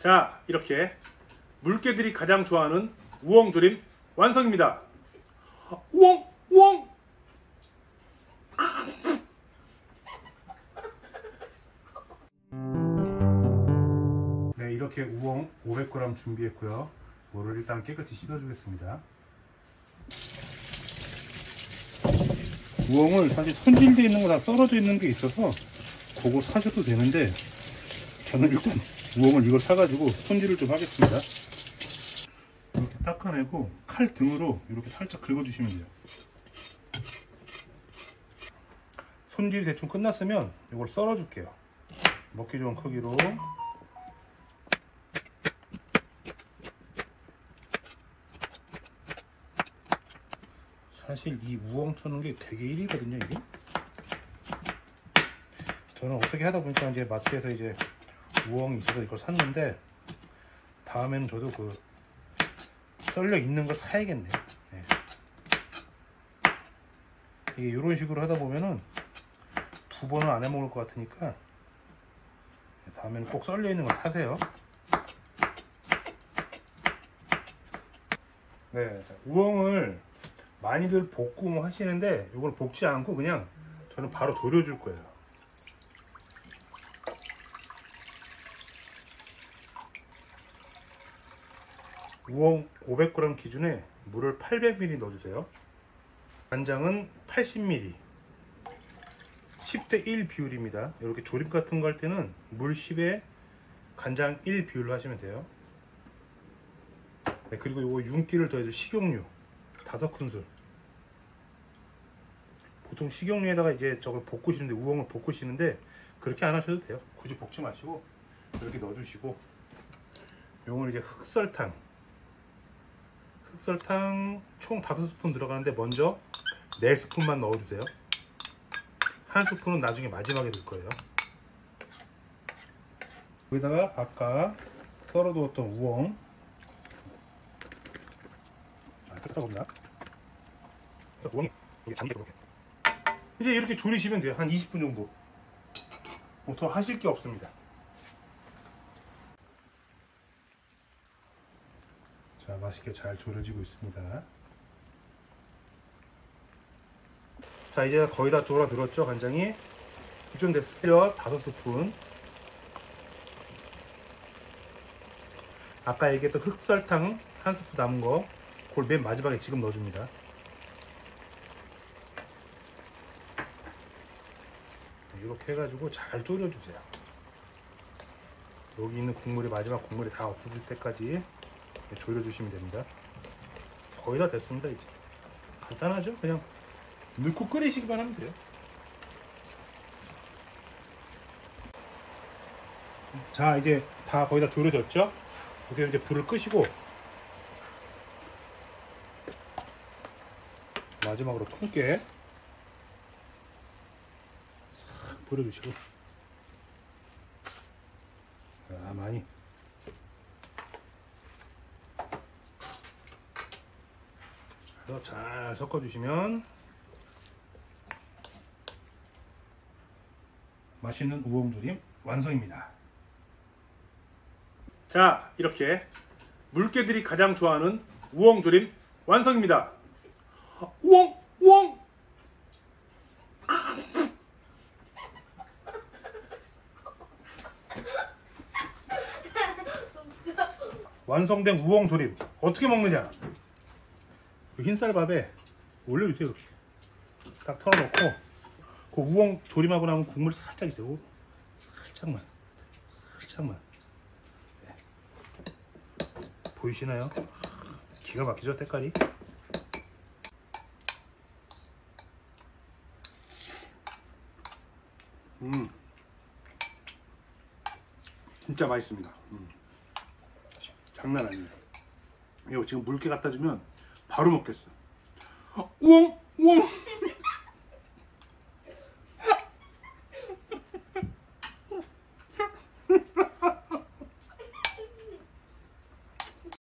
자, 이렇게 물개들이 가장 좋아하는 우엉조림 완성입니다. 우엉! 우엉! 네, 이렇게 우엉 500g 준비했고요. 이거를 일단 깨끗이 씻어주겠습니다. 우엉을 사실 손질되어 있는 거 다 썰어져 있는 게 있어서 그거 사셔도 되는데, 저는 일단 우엉을 이걸 사가지고 손질을 좀 하겠습니다. 이렇게 닦아내고 칼 등으로 이렇게 살짝 긁어주시면 돼요. 손질이 대충 끝났으면 이걸 썰어줄게요. 먹기 좋은 크기로. 사실 이 우엉 쳐는 게 되게 일이거든요, 이게. 저는 어떻게 하다 보니까 이제 마트에서 이제 우엉이 있어서 이걸 샀는데, 다음에는 저도 그 썰려 있는 걸 사야겠네. 네. 이게 이런 식으로 하다 보면은 두 번은 안 해먹을 것 같으니까 다음에는 꼭 썰려 있는 걸 사세요. 네, 우엉을 많이들 볶고 뭐 하시는데, 이걸 볶지 않고 그냥 저는 바로 졸여줄 거예요. 우엉 500g 기준에 물을 800ml 넣어주세요. 간장은 80ml, 10대 1 비율입니다. 이렇게 조림 같은 거 할 때는 물 10에 간장 1 비율로 하시면 돼요. 네, 그리고 이거 윤기를 더해줄 식용유 5큰술. 보통 식용유에다가 이제 저걸 볶으시는데, 우엉을 볶으시는데 그렇게 안 하셔도 돼요. 굳이 볶지 마시고 이렇게 넣어주시고, 요건 이제 흑설탕 총 5스푼 들어가는데 먼저 4스푼만 넣어주세요. 1스푼은 나중에 마지막에 넣을 거예요. 여기다가 아까 썰어두었던 우엉, 뜯어봅니다. 우엉이 여기 잠기게 이렇게. 이제 이렇게 졸이시면 돼요. 한 20분 정도. 뭐 더 하실 게 없습니다. 자, 맛있게 잘 졸여지고 있습니다. 자, 이제 거의 다 졸아들었죠, 간장이. 이쯤 됐을 때 5스푼. 아까 얘기했던 흑설탕 1스푼 남은 거, 그걸 맨 마지막에 지금 넣어줍니다. 이렇게 해가지고 잘 졸여주세요. 여기 있는 국물이, 마지막 국물이 다 없어질 때까지 졸여주시면 됩니다. 거의 다 됐습니다. 이제 간단하죠? 그냥 넣고 끓이시기만 하면 돼요. 자, 이제 다 거의 다 졸여졌죠? 이렇게 이제 불을 끄시고 마지막으로 통깨 싹 뿌려주시고, 자, 많이 그래서 잘 섞어주시면 맛있는 우엉조림 완성입니다. 자, 이렇게 물개들이 가장 좋아하는 우엉조림 완성입니다. 우엉! 우엉! 완성된 우엉조림 어떻게 먹느냐? 흰쌀밥에 올려주세요. 이렇게 딱 털어놓고, 그 우엉 조림하고 나면 국물 살짝 있어요. 살짝만. 네. 보이시나요? 기가 막히죠, 색깔이? 진짜 맛있습니다. 장난 아니에요. 이거 지금 물개 갖다 주면 바로 먹겠어. 우엉! 우엉!